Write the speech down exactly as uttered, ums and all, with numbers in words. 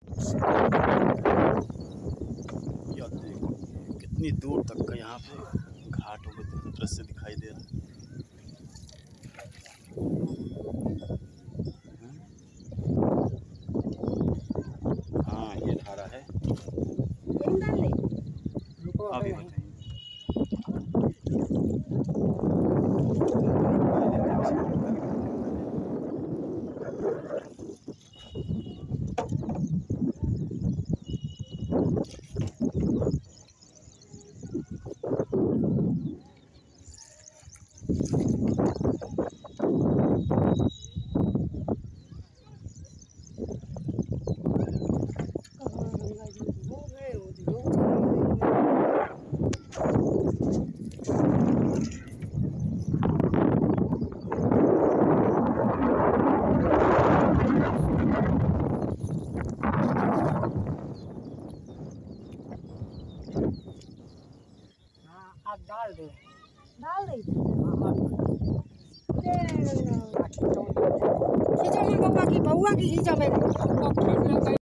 यह देखो कितनी दूर तक का यहाँ पे घाटों में दृश्य दिखाई दे रहा है। हाँ ये धारा है, अभी बताएंगे। डाल दे डाल दे खींचा मन बउआ की बउआ की खींचा मैंने